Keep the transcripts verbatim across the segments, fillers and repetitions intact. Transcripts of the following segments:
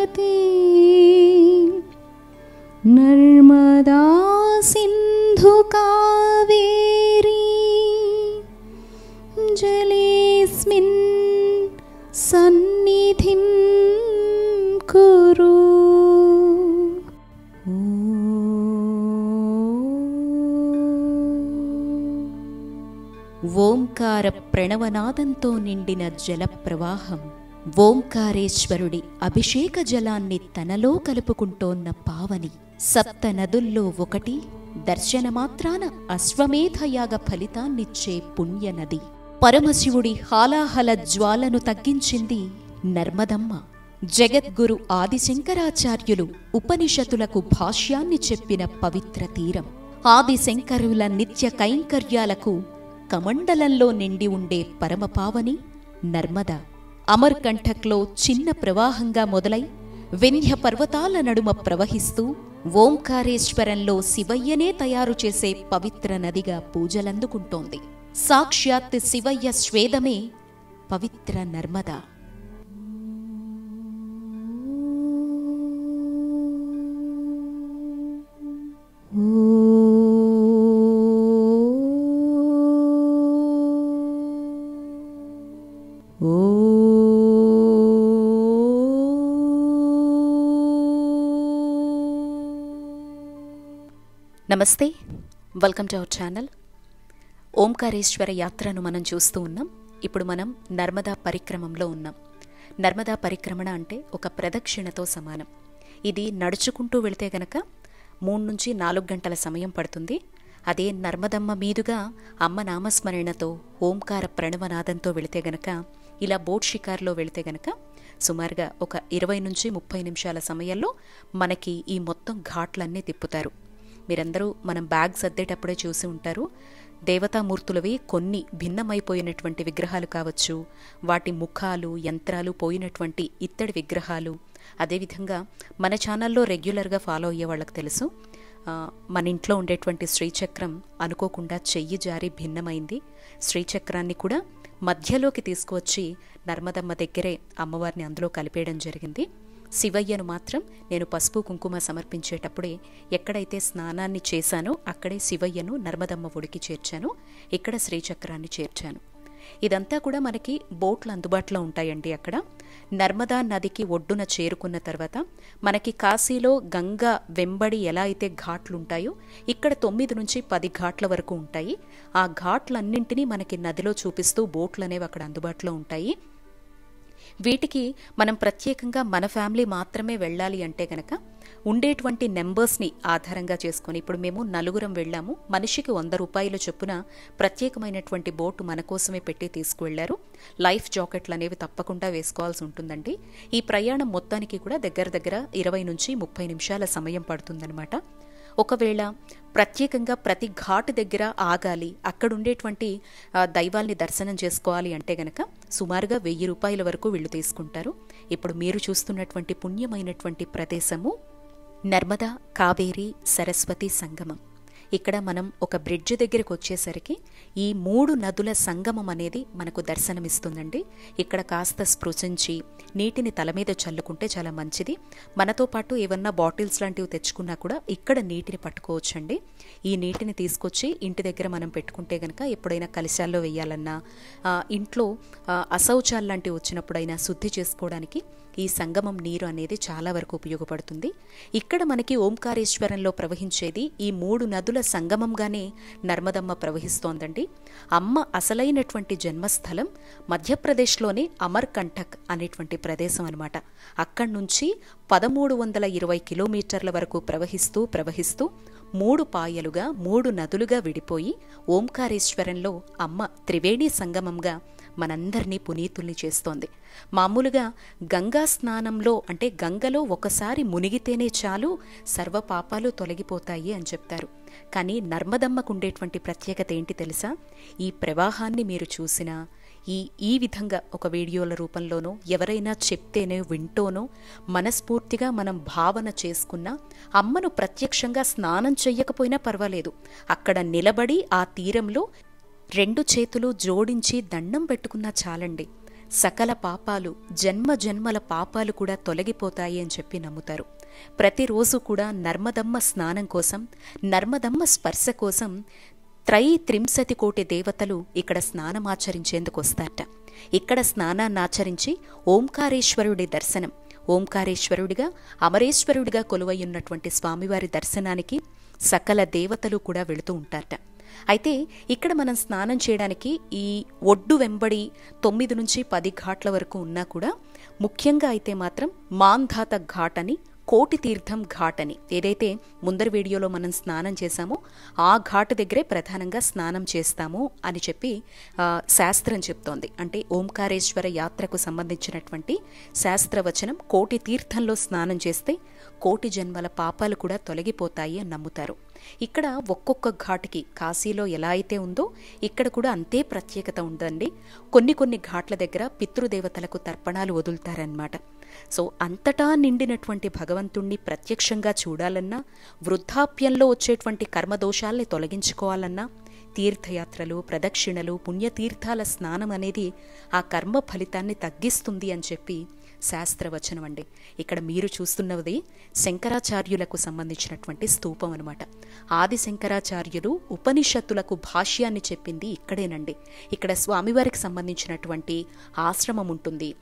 भारती नर्मदा सिंधु कावेरी जलेस्मिन् सन्निधिं कुरु। ఓంకార ప్రణవనాదంతో నిండిన జల ప్రవాహం ఓంకారేశ్వరుడి అభిషేక జలాన్ని తనలో కలుపుకుంటోన్న పావని. సప్త నదుల్లో ఒకటి, దర్శనమాత్రాన అశ్వమేధయాగ ఫలితాన్నిచ్చే పుణ్యనది. పరమశివుడి హాలాహల జ్వాలను తగ్గించింది నర్మదమ్మ. జగద్గురు ఆదిశంకరాచార్యులు ఉపనిషతులకు భాష్యాన్ని చెప్పిన పవిత్ర తీరం. ఆదిశంకరుల నిత్య కైంకర్యాలకు కమండలంలో నిండి ఉండే పరమపావని నర్మద. అమర్కంఠక్లో చిన్న ప్రవాహంగా మొదలై వింధ్య పర్వతాల నడుమ ప్రవహిస్తూ ఓంకారేశ్వరంలో శివయ్యనే తయారు చేసే పవిత్ర నదిగా పూజలందుకుంటోంది. సాక్షాత్ శివయ్య స్వేదమే పవిత్ర నర్మద. నమస్తే, welcome to our channel. Omkareshwar యాత్రను మనం చూస్తూ ఉన్నాం. ఇప్పుడు మనం నర్మదా పరిక్రమంలో ఉన్నాం. నర్మదా పరిక్రమణ అంటే ఒక ప్రదక్షిణతో సమానం. ఇది నడుచుకుంటూ వెళితే గనక మూడు నుంచి నాలుగు గంటల సమయం పడుతుంది. అదే నర్మదమ్మ మీదుగా అమ్మ నామస్మరణతో ఓంకార ప్రణవనాదంతో వెళితే గనక, ఇలా బోట్ షికార్లో వెళితే గనక సుమారుగా ఒక ఇరవై నుంచి ముప్పై నిమిషాల సమయంలో మనకి ఈ మొత్తం ఘాట్లన్నీ తిప్పుతారు. మీరందరూ మనం బ్యాగ్ సర్దేటప్పుడే చూసి ఉంటారు. దేవతామూర్తులవి కొన్ని భిన్నమైపోయినటువంటి విగ్రహాలు కావచ్చు, వాటి ముఖాలు యంత్రాలు పోయినటువంటి ఇత్తడి విగ్రహాలు. అదేవిధంగా మన ఛానల్లో రెగ్యులర్గా ఫాలో అయ్యే వాళ్ళకి తెలుసు, మన ఇంట్లో ఉండేటువంటి శ్రీచక్రం అనుకోకుండా చెయ్యి జారి భిన్నమైంది. శ్రీచక్రాన్ని కూడా మధ్యలోకి తీసుకువచ్చి నర్మదమ్మ దగ్గరే అమ్మవారిని అందులో కలిపేయడం జరిగింది. శివయ్యను మాత్రం నేను పసుపు కుంకుమ సమర్పించేటప్పుడే ఎక్కడైతే స్నానాన్ని చేశానో అక్కడే శివయ్యను నర్మదమ్మ ఒడికి చేర్చాను, ఇక్కడ శ్రీచక్రాన్ని చేర్చాను. ఇదంతా కూడా మనకి బోట్లు అందుబాటులో ఉంటాయండి. అక్కడ నర్మదా నదికి ఒడ్డున చేరుకున్న తర్వాత మనకి కాశీలో గంగా వెంబడి ఎలా అయితే ఘాట్లుంటాయో ఇక్కడ తొమ్మిది నుంచి పది ఘాట్ల వరకు ఉంటాయి. ఆ ఘాట్లన్నింటినీ మనకి నదిలో చూపిస్తూ బోట్లు అనేవి అక్కడ అందుబాటులో ఉంటాయి. వీటికి మనం ప్రత్యేకంగా మన ఫ్యామిలీ మాత్రమే వెళ్ళాలి అంటే గనక ఉండేటువంటి నెంబర్స్ని ఆధారంగా చేసుకొని, ఇప్పుడు మేము నలుగురం వెళ్ళాము, మనిషికి వంద రూపాయల చొప్పున ప్రత్యేకమైనటువంటి బోటు మన కోసమే పెట్టి తీసుకువెళ్లారు. లైఫ్ జాకెట్లు అనేవి తప్పకుండా వేసుకోవాల్సి ఉంటుందండి. ఈ ప్రయాణం మొత్తానికి కూడా దగ్గర దగ్గర ఇరవై నుంచి ముప్పై నిమిషాల సమయం పడుతుందన్నమాట. ఒకవేళ ప్రత్యేకంగా ప్రతి ఘాటు దగ్గర ఆగాలి, అక్కడుండేటువంటి దైవాల్ని దర్శనం చేసుకోవాలి అంటే గనక సుమారుగా వెయ్యి రూపాయల వరకు వీళ్ళు తీసుకుంటారు. ఇప్పుడు మీరు చూస్తున్నటువంటి పుణ్యమైనటువంటి ప్రదేశము నర్మదా కావేరీ సరస్వతి సంగమం. ఇక్కడ మనం ఒక బ్రిడ్జ్ దగ్గరికి వచ్చేసరికి ఈ మూడు నదుల సంగమం అనేది మనకు దర్శనమిస్తుందండి. ఇక్కడ కాస్త స్పృశించి నీటిని తల మీద చల్లుకుంటే చాలా మంచిది. మనతో పాటు ఏమన్నా బాటిల్స్ లాంటివి తెచ్చుకున్నా కూడా ఇక్కడ నీటిని పట్టుకోవచ్చండి. ఈ నీటిని తీసుకొచ్చి ఇంటి దగ్గర మనం పెట్టుకుంటే గనక ఎప్పుడైనా కలశాల్లో వేయాలన్నా, ఇంట్లో అశౌచాలు లాంటివి వచ్చినప్పుడైనా శుద్ధి చేసుకోవడానికి ఈ సంగమం నీరు అనేది చాలా వరకు ఉపయోగపడుతుంది. ఇక్కడ మనకి ఓంకారేశ్వరంలో ప్రవహించేది ఈ మూడు నదుల సంగమంగానే నర్మదమ్మ ప్రవహిస్తోందండి. అమ్మ అసలైనటువంటి జన్మస్థలం మధ్యప్రదేశ్లోని అమర్కంఠక్ అనేటువంటి ప్రదేశం అనమాట. అక్కడి నుంచి పదమూడు వందల ఇరవై కిలోమీటర్ల వరకు ప్రవహిస్తూ ప్రవహిస్తూ మూడు పాయలుగా మూడు నదులుగా విడిపోయి ఓంకారేశ్వరంలో అమ్మ త్రివేణి సంగమంగా మనందరినీ పునీతుల్ని చేస్తోంది. మామూలుగా గంగా స్నానంలో అంటే గంగలో ఒకసారి మునిగితేనే చాలు సర్వ పాపాలు తొలగిపోతాయి అని చెప్తారు. కానీ నర్మదమ్మకు ఉండేటువంటి ప్రత్యేకత ఏంటి తెలుసా? ఈ ప్రవాహాన్ని మీరు చూసినా, ఈ ఈ విధంగా ఒక వీడియోల రూపంలోనో ఎవరైనా చెప్తేనే వింటోనో మనస్ఫూర్తిగా మనం భావన చేసుకున్నా, అమ్మను ప్రత్యక్షంగా స్నానం చెయ్యకపోయినా పర్వాలేదు, అక్కడ నిలబడి ఆ తీరంలో రెండు చేతులు జోడించి దండం పెట్టుకున్నా చాలండి. సకల పాపాలు, జన్మ జన్మల పాపాలు కూడా తొలగిపోతాయి అని చెప్పి నమ్ముతారు. ప్రతిరోజు కూడా నర్మదమ్మ స్నానం కోసం, నర్మదమ్మ స్పర్శ కోసం త్రై త్రింశతి కోటి దేవతలు ఇక్కడ స్నానమాచరించేందుకు వస్తారట. ఇక్కడ స్నానాన్నాచరించి ఓంకారేశ్వరుడి దర్శనం, ఓంకారేశ్వరుడిగా అమరేశ్వరుడిగా కొలువయ్యున్నటువంటి స్వామివారి దర్శనానికి సకల దేవతలు కూడా వెళుతూ ఉంటారట. అయితే ఇక్కడ మనం స్నానం చేయడానికి ఈ ఒడ్డు వెంబడి తొమ్మిది నుంచి పది ఘాట్ల వరకు ఉన్నా కూడా ముఖ్యంగా అయితే మాత్రం మాంధాత ఘాట్ అని, కోటి తీర్థం ఘాట్ అని, ఏదైతే ముందరి వీడియోలో మనం స్నానం చేశామో ఆ ఘాటు దగ్గరే ప్రధానంగా స్నానం చేస్తాము అని చెప్పి శాస్త్రం చెప్తోంది. అంటే ఓంకారేశ్వర యాత్రకు సంబంధించినటువంటి శాస్త్రవచనం, కోటి తీర్థంలో స్నానం చేస్తే కోటి జన్మల పాపాలు కూడా తొలగిపోతాయి అని నమ్ముతారు. ఇక్కడ ఒక్కొక్క ఘాటుకి కాశీలో ఎలా అయితే ఉందో ఇక్కడ కూడా అంతే ప్రత్యేకత ఉందండి. కొన్ని కొన్ని ఘాట్ల దగ్గర పితృదేవతలకు తర్పణాలు వదులుతారన్నమాట. సో అంతటా నిండినటువంటి భగవంతుణ్ణి ప్రత్యక్షంగా చూడాలన్నా, వృద్ధాప్యంలో వచ్చేటువంటి కర్మదోషాల్ని తొలగించుకోవాలన్నా తీర్థయాత్రలు, ప్రదక్షిణలు, పుణ్యతీర్థాల స్నానం అనేది ఆ కర్మ ఫలితాన్ని తగ్గిస్తుంది అని చెప్పి శాస్త్రవచనం అండి. ఇక్కడ మీరు చూస్తున్నది శంకరాచార్యులకు సంబంధించినటువంటి స్తూపం అనమాట. ఆది శంకరాచార్యులు ఉపనిషత్తులకు భాష్యాన్ని చెప్పింది ఇక్కడేనండి. ఇక్కడ స్వామివారికి సంబంధించినటువంటి ఆశ్రమం ఉంటుంది.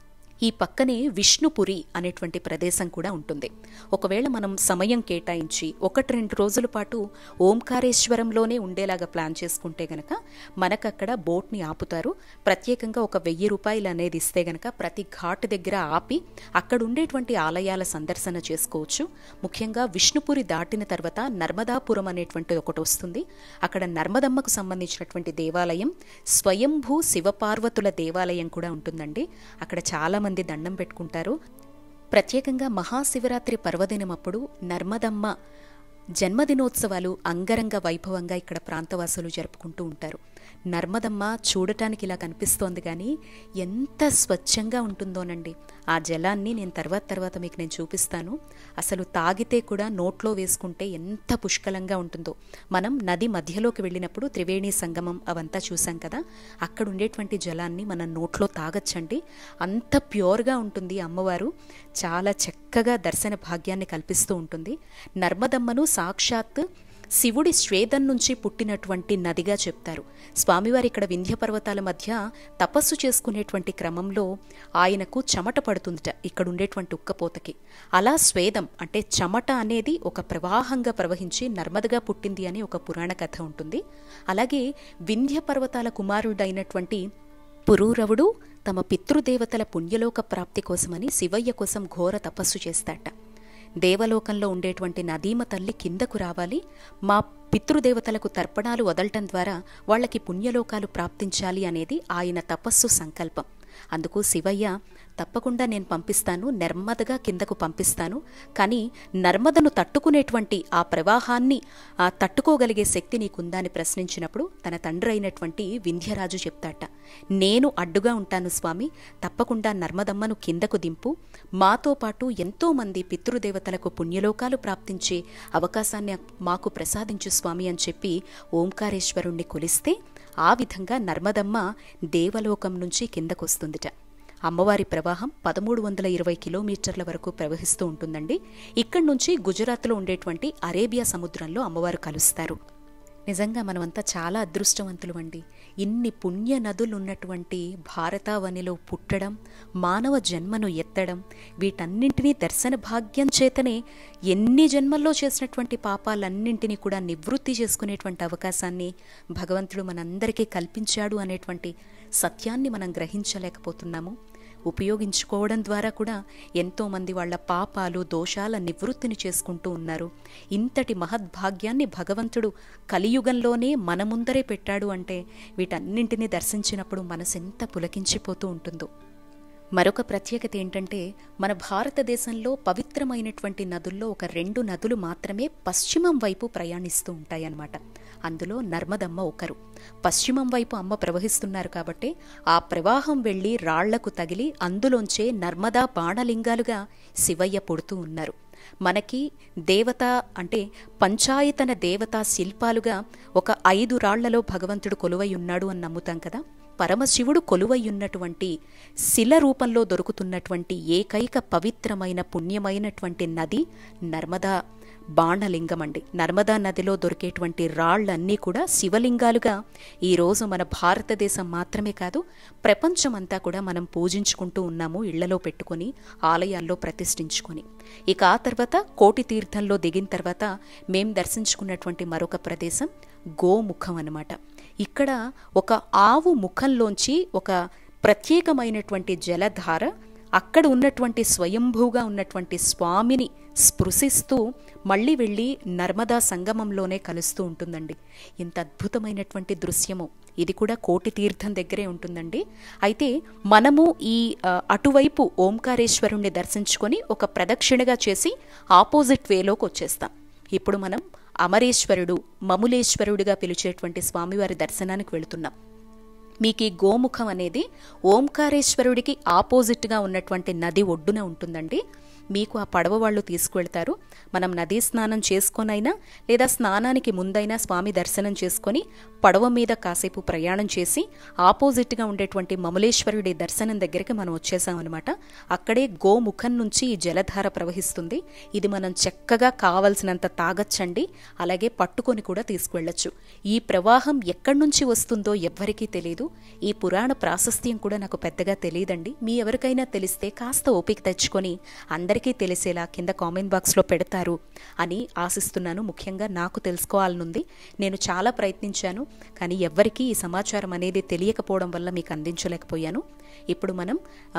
ఈ పక్కనే విష్ణుపురి అనేటువంటి ప్రదేశం కూడా ఉంటుంది. ఒకవేళ మనం సమయం కేటాయించి ఒకటి రెండు రోజుల పాటు ఓంకారేశ్వరంలోనే ఉండేలాగా ప్లాన్ చేసుకుంటే గనక మనకక్కడ బోట్ని ఆపుతారు. ప్రత్యేకంగా ఒక వెయ్యి రూపాయలు అనేది ఇస్తే గనక ప్రతి ఘాట్ దగ్గర ఆపి అక్కడ ఉండేటువంటి ఆలయాల సందర్శన చేసుకోవచ్చు. ముఖ్యంగా విష్ణుపురి దాటిన తర్వాత నర్మదాపురం అనేటువంటి ఒకటి వస్తుంది. అక్కడ నర్మదమ్మకు సంబంధించినటువంటి దేవాలయం, స్వయంభూ శివపార్వతుల దేవాలయం కూడా ఉంటుందండి. అక్కడ చాలా మంది దండం పెట్టుకుంటారు. ప్రత్యేకంగా మహాశివరాత్రి పర్వదినం అప్పుడు నర్మదమ్మ జన్మదినోత్సవాలు అంగరంగ వైభవంగా ఇక్కడ ప్రాంతవాసులు జరుపుకుంటూ ఉంటారు. నర్మదమ్మ చూడటానికి ఇలా కనిపిస్తోంది కానీ ఎంత స్వచ్ఛంగా ఉంటుందోనండి. ఆ జలాన్ని నేను తర్వాత తర్వాత మీకు నేను చూపిస్తాను. అసలు తాగితే కూడా నోట్లో వేసుకుంటే ఎంత పుష్కలంగా ఉంటుందో. మనం నది మధ్యలోకి వెళ్ళినప్పుడు త్రివేణి సంగమం అవంతా చూసాం కదా, అక్కడ ఉండేటువంటి జలాన్ని మనం నోట్లో తాగచ్చండి. అంత ప్యూర్గా ఉంటుంది అమ్మవారు. చాలా చక్కగా దర్శన భాగ్యాన్ని కల్పిస్తూ ఉంటుంది. నర్మదమ్మను సాక్షాత్ శివుడి శ్వేదం నుంచి పుట్టినటువంటి నదిగా చెప్తారు. స్వామివారి ఇక్కడ వింధ్య పర్వతాల మధ్య తపస్సు చేసుకునేటువంటి క్రమంలో ఆయనకు చెమట పడుతుందట ఇక్కడ ఉండేటువంటి ఉక్కపోతకి. అలా స్వేదం అంటే చెమట అనేది ఒక ప్రవాహంగా ప్రవహించి నర్మదగా పుట్టింది అని ఒక పురాణ కథ ఉంటుంది. అలాగే వింధ్య పర్వతాల కుమారుడైనటువంటి పురూరవుడు తమ పితృదేవతల పుణ్యలోక ప్రాప్తి కోసమని శివయ్య కోసం ఘోర తపస్సు చేస్తాట. దేవలోకంలో ఉండేటువంటి నదీమ తల్లి కిందకు రావాలి, మా పితృదేవతలకు తర్పణాలు వదలటం ద్వారా వాళ్ళకి పుణ్యలోకాలు ప్రాప్తించాలి అనేది ఆయన తపస్సు సంకల్పం. అందుకు శివయ్య తప్పకుండా నేను పంపిస్తాను, నర్మదగా కిందకు పంపిస్తాను, కానీ నర్మదను తట్టుకునేటువంటి ఆ ప్రవాహాన్ని ఆ తట్టుకోగలిగే శక్తి నీకుందా అని ప్రశ్నించినప్పుడు తన తండ్రి అయినటువంటి వింధ్యరాజు చెప్తాట, నేను అడ్డుగా ఉంటాను స్వామి, తప్పకుండా నర్మదమ్మను కిందకు దింపు, మాతో పాటు ఎంతోమంది పితృదేవతలకు పుణ్యలోకాలు ప్రాప్తించే అవకాశాన్ని మాకు ప్రసాదించు స్వామి అని చెప్పి ఓంకారేశ్వరుణ్ణి కొలిస్తే ఆ విధంగా నర్మదమ్మ దేవలోకం నుంచి కిందకొస్తుందిట. అమ్మవారి ప్రవాహం పదమూడు వందల ఇరవై కిలోమీటర్ల వరకు ప్రవహిస్తూ ఉంటుందండి. ఇక్కడి నుంచి గుజరాత్లో ఉండేటువంటి అరేబియా సముద్రంలో అమ్మవారు కలుస్తారు. నిజంగా మనమంతా చాలా అదృష్టవంతులు అండి. ఇన్ని పుణ్య నదులున్నటువంటి భారతావనిలో పుట్టడం, మానవ జన్మను ఎత్తడం, వీటన్నింటినీ దర్శన భాగ్యం చేతనే ఎన్ని జన్మల్లో చేసినటువంటి పాపాలన్నింటినీ కూడా నివృత్తి చేసుకునేటువంటి అవకాశాన్ని భగవంతుడు మనందరికీ కల్పించాడు అనేటువంటి సత్యాన్ని మనం గ్రహించలేకపోతున్నాము. ఉపయోగించుకోవడం ద్వారా కూడా ఎంతోమంది వాళ్ళ పాపాలు దోషాల నివృత్తిని చేసుకుంటూ ఉన్నారు. ఇంతటి మహద్భాగ్యాన్ని భగవంతుడు కలియుగంలోనే మన ముందరే పెట్టాడు అంటే వీటన్నింటినీ దర్శించినప్పుడు మనసెంత పులకించిపోతూ ఉంటుందో. మరొక ప్రత్యేకత ఏంటంటే మన భారతదేశంలో పవిత్రమైనటువంటి నదుల్లో ఒక రెండు నదులు మాత్రమే పశ్చిమం వైపు ప్రయాణిస్తూ ఉంటాయన్నమాట. అందులో నర్మదమ్మ ఒకరు. పశ్చిమం వైపు అమ్మ ప్రవహిస్తున్నారు కాబట్టి ఆ ప్రవాహం వెళ్లి రాళ్లకు తగిలి అందులోంచే నర్మదా బాణలింగాలుగా శివయ్య పుడుతూ ఉన్నారు. మనకి దేవత అంటే పంచాయతన దేవతా శిల్పాలుగా ఒక ఐదు రాళ్లలో భగవంతుడు కొలువై ఉన్నాడు అని నమ్ముతాం కదా. పరమశివుడు కొలువయ్యున్నటువంటి శిల రూపంలో దొరుకుతున్నటువంటి ఏకైక పవిత్రమైన పుణ్యమైనటువంటి నది నర్మదా బాణలింగం అండి. నర్మదా నదిలో దొరికేటువంటి రాళ్లన్నీ కూడా శివలింగాలుగా ఈరోజు మన భారతదేశం మాత్రమే కాదు, ప్రపంచమంతా కూడా మనం పూజించుకుంటూ ఉన్నాము, ఇళ్లలో పెట్టుకొని ఆలయాల్లో ప్రతిష్ఠించుకొని. ఇక ఆ తర్వాత కోటి తీర్థంలో దిగిన తర్వాత మేం దర్శించుకున్నటువంటి మరొక ప్రదేశం గోముఖం అన్నమాట. ఇక్కడ ఒక ఆవు ముఖంలోంచి ఒక ప్రత్యేకమైనటువంటి జలధార అక్కడ ఉన్నటువంటి స్వయంభూగా ఉన్నటువంటి స్వామిని స్పృశిస్తూ మళ్ళీ వెళ్ళి నర్మదా సంగమంలోనే కలుస్తూ ఉంటుందండి. ఇంత అద్భుతమైనటువంటి దృశ్యము. ఇది కూడా కోటి తీర్థం దగ్గరే ఉంటుందండి. అయితే మనము ఈ అటువైపు ఓంకారేశ్వరుణ్ణి దర్శించుకొని ఒక ప్రదక్షిణగా చేసి ఆపోజిట్ వేలోకి వచ్చేస్తాం. ఇప్పుడు మనం అమరేశ్వరుడు, మములేశ్వరుడిగా పిలిచేటువంటి స్వామివారి దర్శనానికి వెళుతున్నాం. మీకు ఈ గోముఖం అనేది ఓంకారేశ్వరుడికి ఆపోజిట్గా ఉన్నటువంటి నది ఒడ్డున ఉంటుందండి. మీకు ఆ పడవ వాళ్ళు తీసుకువెళ్తారు. మనం నదీ స్నానం చేసుకొనైనా లేదా స్నానానికి ముందైనా స్వామి దర్శనం చేసుకొని పడవ మీద కాసేపు ప్రయాణం చేసి ఆపోజిట్గా ఉండేటువంటి మములేశ్వరుడి దర్శనం దగ్గరికి మనం వచ్చేసామన్నమాట. అక్కడే గోముఖం నుంచి ఈ జలధార ప్రవహిస్తుంది. ఇది మనం చక్కగా కావలసినంత తాగచ్చండి, అలాగే పట్టుకొని కూడా తీసుకువెళ్ళచ్చు. ఈ ప్రవాహం ఎక్కడి నుంచి వస్తుందో ఎవ్వరికీ తెలియదు. ఈ పురాణ ప్రాశస్త్యం కూడా నాకు పెద్దగా తెలియదండి. మీ ఎవరికైనా తెలిస్తే కాస్త ఓపిక తెచ్చుకొని అందరికీ తెలిసేలా కింద కామెంట్ బాక్స్లో పెడతారు అని ఆశిస్తున్నాను. ముఖ్యంగా నాకు తెలుసుకోవాలనుంది. నేను చాలా ప్రయత్నించాను, కానీ ఎవ్వరికీ ఈ సమాచారం అనేది తెలియకపోవడం వల్ల మీకు అందించలేకపోయాను. ఇప్పుడు మనం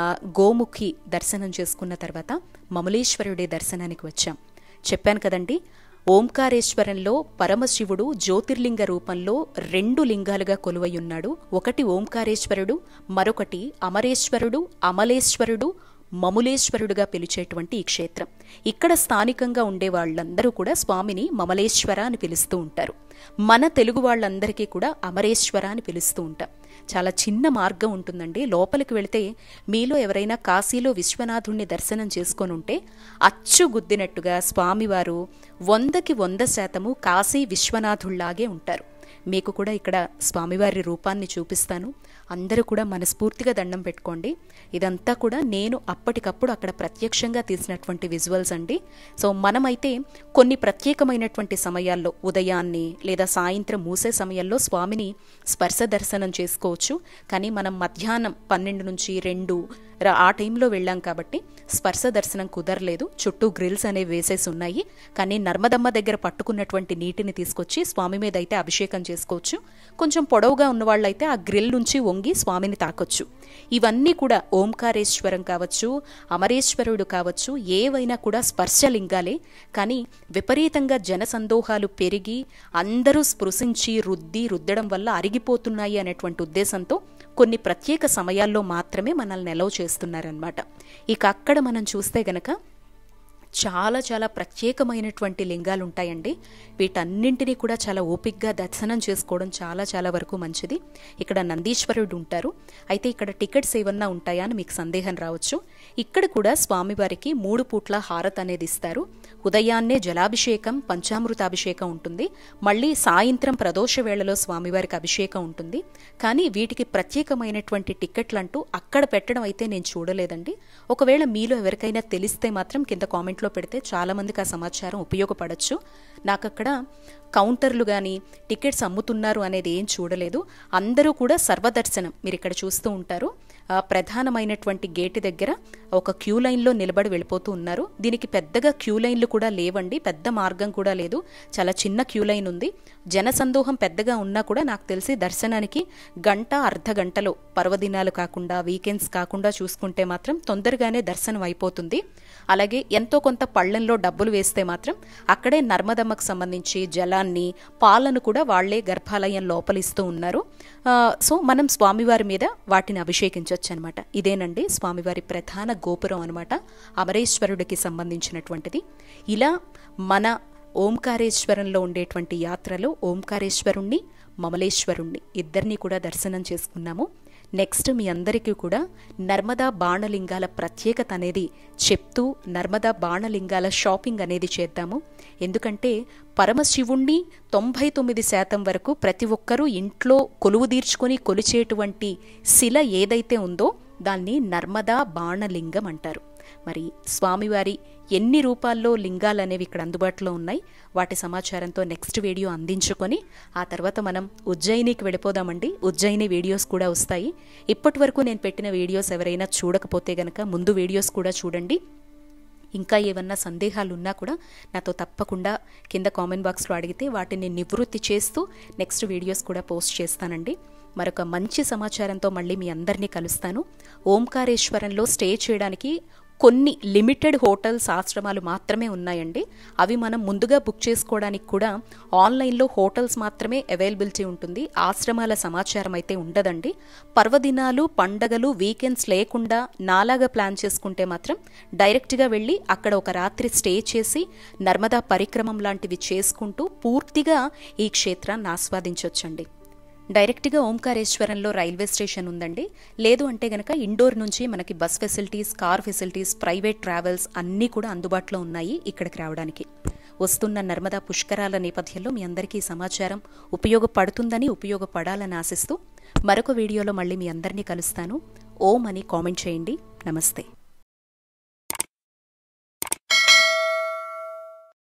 గోముఖి దర్శనం చేసుకున్న తర్వాత మములేశ్వరుడి దర్శనానికి వచ్చాం. చెప్పాను కదండి, ఓంకారేశ్వరంలో పరమశివుడు జ్యోతిర్లింగ రూపంలో రెండు లింగాలుగా కొలువయ్యున్నాడు. ఒకటి ఓంకారేశ్వరుడు, మరొకటి అమరేశ్వరుడు, అమలేశ్వరుడు, మములేశ్వరుడుగా పిలిచేటువంటి ఈ క్షేత్రం. ఇక్కడ స్థానికంగా ఉండే వాళ్ళందరూ కూడా స్వామిని మమలేశ్వర అని పిలుస్తూ ఉంటారు. మన తెలుగు వాళ్ళందరికీ కూడా అమరేశ్వర అని పిలుస్తూ ఉంటాం. చాలా చిన్న మార్గం ఉంటుందండి. లోపలికి వెళితే మీలో ఎవరైనా కాశీలో విశ్వనాథుణ్ణి దర్శనం చేసుకొని ఉంటే అచ్చు గుద్దినట్టుగా స్వామివారు వందకి వంద శాతము కాశీ విశ్వనాథుళ్లాగే ఉంటారు. మీకు కూడా ఇక్కడ స్వామివారి రూపాన్ని చూపిస్తాను. అందరూ కూడా మనస్ఫూర్తిగా దండం పెట్టుకోండి. ఇదంతా కూడా నేను అప్పటికప్పుడు అక్కడ ప్రత్యక్షంగా తీసినటువంటి విజువల్స్ అండి. సో మనమైతే కొన్ని ప్రత్యేకమైనటువంటి సమయాల్లో ఉదయాన్నే లేదా సాయంత్రం మూసే సమయంలో స్వామిని స్పర్శ దర్శనం చేసుకోవచ్చు. కానీ మనం మధ్యాహ్నం పన్నెండు నుంచి రెండు ఆ టైంలో వెళ్ళాం కాబట్టి స్పర్శ దర్శనం కుదరలేదు. చుట్టూ గ్రిల్స్ అనేవి వేసేసి ఉన్నాయి. కానీ నర్మదమ్మ దగ్గర పట్టుకున్నటువంటి నీటిని తీసుకొచ్చి స్వామి మీద అయితే అభిషేకం చేసుకోవచ్చు. కొంచెం పొడవుగా ఉన్నవాళ్ళైతే ఆ గ్రిల్ నుంచి వంగి స్వామిని తాకొచ్చు. ఇవన్నీ కూడా ఓంకారేశ్వరం కావచ్చు, అమరేశ్వరుడు కావచ్చు, ఏవైనా కూడా స్పర్శలింగాలే. కానీ విపరీతంగా జనసందోహాలు పెరిగి అందరూ స్పృశించి రుద్ది రుద్దడం వల్ల అరిగిపోతున్నాయి అనేటువంటి ఉద్దేశంతో కొన్ని ప్రత్యేక సమయాల్లో మాత్రమే మనల్ని ఎలవ్ చేస్తున్నారనమాట. ఇక అక్కడ మనం చూస్తే గనక చాలా చాలా ప్రత్యేకమైనటువంటి లింగాలు ఉంటాయండి. వీటన్నింటినీ కూడా చాలా ఓపిక్గా దర్శనం చేసుకోవడం చాలా చాలా వరకు మంచిది. ఇక్కడ నందీశ్వరుడు ఉంటారు. అయితే ఇక్కడ టికెట్స్ ఏమన్నా ఉంటాయా అని మీకు సందేహం రావచ్చు. ఇక్కడ కూడా స్వామివారికి మూడు పూట్ల హారత్ అనేది ఇస్తారు. ఉదయాన్నే జలాభిషేకం, పంచామృతాభిషేకం ఉంటుంది. మళ్ళీ సాయంత్రం ప్రదోష వేళలో స్వామివారికి అభిషేకం ఉంటుంది. కానీ వీటికి ప్రత్యేకమైనటువంటి టికెట్లు అంటూ అక్కడ పెట్టడం అయితే నేను చూడలేదండి. ఒకవేళ మీలో ఎవరికైనా తెలిస్తే మాత్రం కింద కామెంట్ లో పెడితే చాలా మందికి ఆ సమాచారం ఉపయోగపడచ్చు. నాకు అక్కడ కౌంటర్లు కానీ టికెట్స్ అమ్ముతున్నారు అనేది ఏం చూడలేదు. అందరూ కూడా సర్వదర్శనం మీరు ఇక్కడ చూస్తూ ఉంటారు. ప్రధానమైనటువంటి గేటు దగ్గర ఒక క్యూ లైన్లో నిలబడి వెళ్ళిపోతూ ఉన్నారు. దీనికి పెద్దగా క్యూ లైన్లు కూడా లేవండి, పెద్ద మార్గం కూడా లేదు, చాలా చిన్న క్యూ లైన్ ఉంది. జనసందోహం పెద్దగా ఉన్నా కూడా నాకు తెలిసి దర్శనానికి గంట అర్ధ గంటలో, పర్వదినాలు కాకుండా వీకెండ్స్ కాకుండా చూసుకుంటే మాత్రం తొందరగానే దర్శనం అయిపోతుంది. అలాగే ఎంతో కొంత పళ్ళెంలో డబ్బులు వేస్తే మాత్రం అక్కడే నర్మదమ్మకు సంబంధించి జలాన్ని, పాలను కూడా వాళ్లే గర్భాలయం లోపలిస్తూ ఉన్నారు. సో మనం స్వామివారి మీద వాటిని అభిషేకించవచ్చు అనమాట. ఇదేనండి స్వామివారి ప్రధాన గోపురం అనమాట, అమరేశ్వరుడికి సంబంధించినటువంటిది. ఇలా మన ఓంకారేశ్వరంలో ఉండేటువంటి యాత్రలో ఓంకారేశ్వరుణ్ణి, మమలేశ్వరుణ్ణి ఇద్దరినీ కూడా దర్శనం చేసుకున్నాము. నెక్స్ట్ మీ అందరికీ కూడా నర్మదా బాణలింగాల ప్రత్యేకత అనేది చెప్తూ నర్మదా బాణలింగాల షాపింగ్ అనేది చేద్దాము. ఎందుకంటే పరమశివుణ్ణి తొంభై తొమ్మిది శాతం వరకు ప్రతి ఒక్కరూ ఇంట్లో కొలువు తీర్చుకొని కొలిచేటువంటి శిల ఏదైతే ఉందో దాన్ని నర్మదా బాణలింగం అంటారు. మరి స్వామివారి ఎన్ని రూపాల్లో లింగాలు అనేవి ఇక్కడ అందుబాటులో ఉన్నాయి, వాటి సమాచారంతో నెక్స్ట్ వీడియో అందించుకొని ఆ తర్వాత మనం ఉజ్జయినికి వెళ్ళిపోదామండి. ఉజ్జయిని వీడియోస్ కూడా వస్తాయి. ఇప్పటి వరకు నేను పెట్టిన వీడియోస్ ఎవరైనా చూడకపోతే గనక ముందు వీడియోస్ కూడా చూడండి. ఇంకా ఏమన్నా సందేహాలు ఉన్నా కూడా నాతో తప్పకుండా కింద కామెంట్ బాక్స్లో అడిగితే వాటిని నివృత్తి చేస్తూ నెక్స్ట్ వీడియోస్ కూడా పోస్ట్ చేస్తానండి. మరొక మంచి సమాచారంతో మళ్ళీ మీ అందరినీ కలుస్తాను. ఓంకారేశ్వరంలో స్టే చేయడానికి కొన్ని లిమిటెడ్ హోటల్స్, ఆశ్రమాలు మాత్రమే ఉన్నాయండి. అవి మనం ముందుగా బుక్ చేసుకోవడానికి కూడా ఆన్లైన్లో హోటల్స్ మాత్రమే అవైలబిలిటీ ఉంటుంది. ఆశ్రమాల సమాచారం అయితే ఉండదండి. పర్వదినాలు, పండగలు, వీకెండ్స్ లేకుండా నాలాగా ప్లాన్ చేసుకుంటే మాత్రం డైరెక్ట్గా వెళ్ళి అక్కడ ఒక రాత్రి స్టే చేసి నర్మదా పరిక్రమం లాంటివి చేసుకుంటూ పూర్తిగా ఈ క్షేత్రాన్ని ఆస్వాదించవచ్చండి. డైరెక్ట్గా ఓంకారేశ్వరంలో రైల్వే స్టేషన్ ఉందండి. లేదు అంటే గనక ఇండోర్ నుంచి మనకి bus facilities, car facilities, private travels అన్నీ కూడా అందుబాటులో ఉన్నాయి ఇక్కడికి రావడానికి. వస్తున్న నర్మదా పుష్కరాల నేపథ్యంలో మీ అందరికీ సమాచారం ఉపయోగపడుతుందని, ఉపయోగపడాలని ఆశిస్తూ మరొక వీడియోలో మళ్ళీ మీ అందరినీ కలుస్తాను. ఓం అని కామెంట్ చేయండి. నమస్తే.